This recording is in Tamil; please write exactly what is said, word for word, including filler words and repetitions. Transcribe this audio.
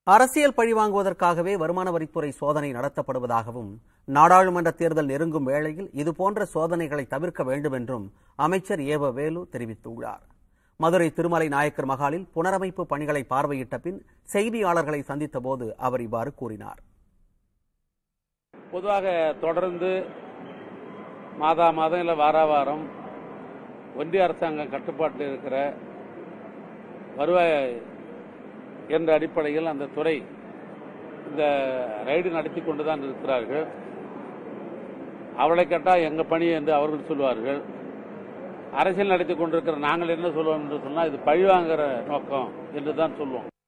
அரசியல் பழிவாங்குவதற்காகவே வருமான வரித்துறை சோதனை நடத்தப்படுவதாகவும் நாடாளுமன்ற தேர்தல் நெருங்கும் வேளையில் இதுபோன்ற சோதனைகளை தவிர்க்க வேண்டும் என்றும் அமைச்சர் ஏவ வேலு தெரிவித்துள்ளார். மதுரை திருமலை நாயக்கர் மகாலில் புனரமைப்பு பணிகளை பார்வையிட்ட பின் செய்தியாளர்களை சந்தித்த போது அவர் இவ்வாறு கூறினார். பொதுவாக தொடர்ந்து மாதா மாதம் இல்லை வார வாரம் ஒன்றிய அரசாங்கம் கட்டுப்பாட்டில் இருக்கிற வருவாய் என்ற அடிப்படையில் அந்த துறை இந்த ரைடு நடத்தி கொண்டுதான் இருக்கிறார்கள். அவளை கேட்டால் எங்க பணி என்று அவர்கள் சொல்வார்கள். அரசியல் நடத்தி கொண்டிருக்கிற நாங்கள் என்ன சொல்வோம் என்று சொன்னால் இது பழிவாங்கிற நோக்கம் என்று தான் சொல்வோம்.